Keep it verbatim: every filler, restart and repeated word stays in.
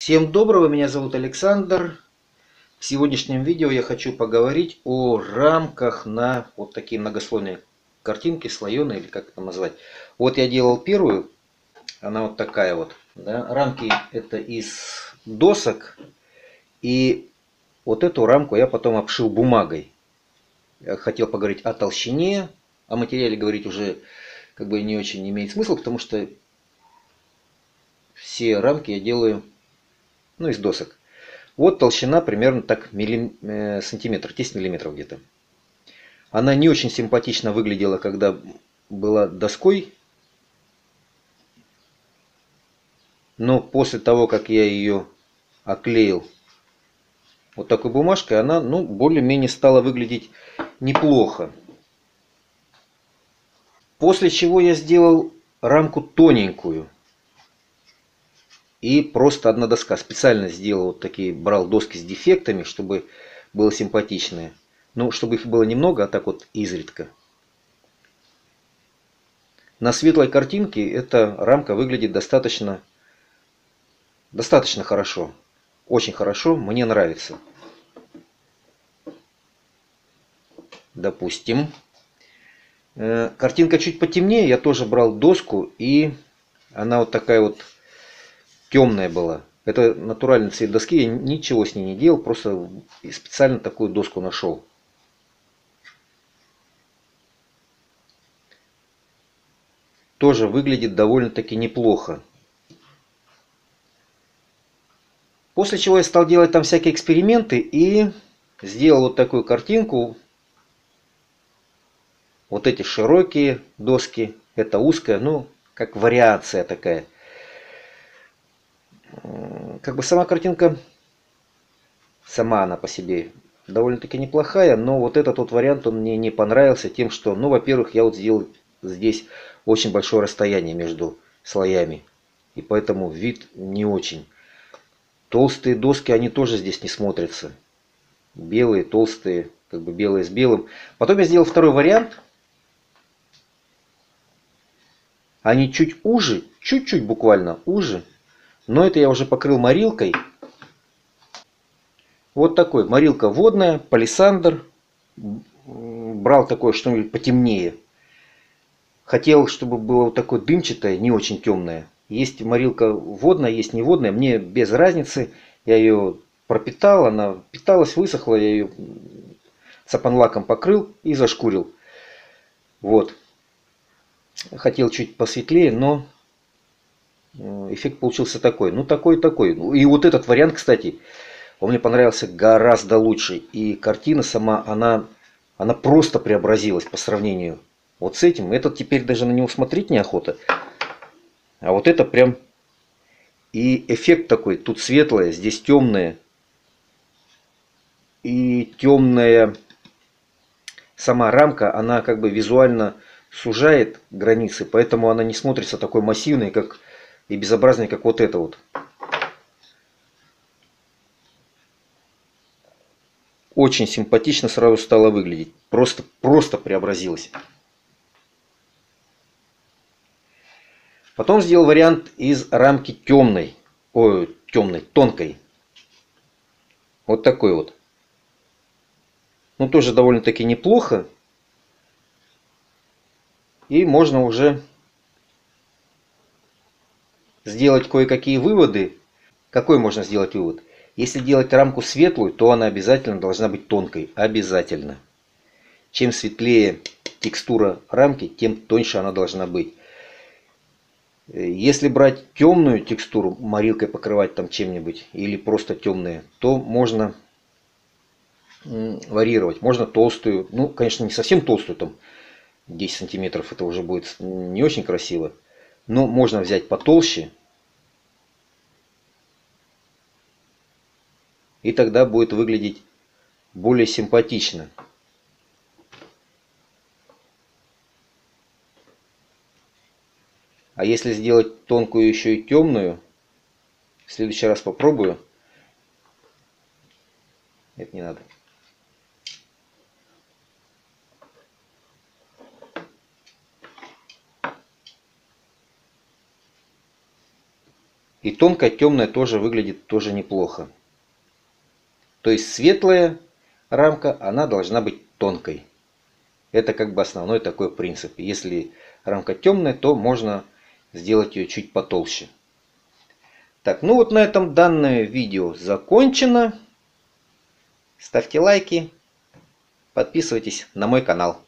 Всем доброго, меня зовут Александр. В сегодняшнем видео я хочу поговорить о рамках на вот такие многослойные картинки, слоеные или как это назвать. Вот я делал первую, она вот такая вот. Да. Рамки это из досок, и вот эту рамку я потом обшил бумагой. Я хотел поговорить о толщине, о материале говорить уже как бы не очень имеет смысла, потому что все рамки я делаю ну, из досок. Вот толщина примерно так миллим, э, сантиметр, десять миллиметров где-то. Она не очень симпатично выглядела, когда была доской. Но после того, как я ее оклеил вот такой бумажкой, она ну, более-менее стала выглядеть неплохо. После чего я сделал рамку тоненькую. И просто одна доска. Специально сделал вот такие, брал доски с дефектами, чтобы было симпатичное. Ну, чтобы их было немного, а так вот изредка. На светлой картинке эта рамка выглядит достаточно, достаточно хорошо. Очень хорошо, мне нравится. Допустим. Картинка чуть потемнее, я тоже брал доску, и она вот такая вот темная была. Это натуральный цвет доски, я ничего с ней не делал, просто специально такую доску нашел. Тоже выглядит довольно-таки неплохо. После чего я стал делать там всякие эксперименты и сделал вот такую картинку. Вот эти широкие доски, это узкая, ну, как вариация такая. Как бы сама картинка, сама она по себе довольно-таки неплохая, но вот этот вот вариант, он мне не понравился тем, что, ну, во-первых, я вот сделал здесь очень большое расстояние между слоями, и поэтому вид не очень. Толстые доски, они тоже здесь не смотрятся. Белые, толстые, как бы белые с белым. Потом я сделал второй вариант. Они чуть уже, чуть-чуть буквально уже, но это я уже покрыл морилкой. Вот такой, морилка водная, палисандр. Брал такое что-нибудь потемнее. Хотел, чтобы было вот такое дымчатое, не очень темное. Есть морилка водная, есть не водная. Мне без разницы. Я ее пропитал, она питалась, высохла. Я ее сапанлаком покрыл и зашкурил. Вот. Хотел чуть посветлее, но эффект получился такой. Ну, такой-такой. И вот этот вариант, кстати, он мне понравился гораздо лучше. И картина сама, она, она просто преобразилась по сравнению вот с этим. Этот теперь даже на него смотреть неохота. А вот это прям... И эффект такой. Тут светлое, здесь темное. И темная сама рамка, она как бы визуально сужает границы. Поэтому она не смотрится такой массивной, как и безобразной, как вот это вот. Очень симпатично сразу стало выглядеть. Просто, просто преобразилось. Потом сделал вариант из рамки темной. Ой, темной, тонкой. Вот такой вот. Ну, тоже довольно-таки неплохо. И можно уже сделать кое-какие выводы. Какой можно сделать вывод? Если делать рамку светлую, то она обязательно должна быть тонкой. Обязательно. Чем светлее текстура рамки, тем тоньше она должна быть. Если брать темную текстуру, морилкой покрывать там чем-нибудь, или просто темные, то можно варьировать. Можно толстую, ну, конечно, не совсем толстую, там десять сантиметров, это уже будет не очень красиво. Но можно взять потолще, и тогда будет выглядеть более симпатично. А если сделать тонкую еще и темную, в следующий раз попробую. Это не надо. И тонкая, темная тоже выглядит тоже неплохо. То есть светлая рамка, она должна быть тонкой. Это как бы основной такой принцип. Если рамка темная, то можно сделать ее чуть потолще. Так, ну вот на этом данное видео закончено. Ставьте лайки, подписывайтесь на мой канал.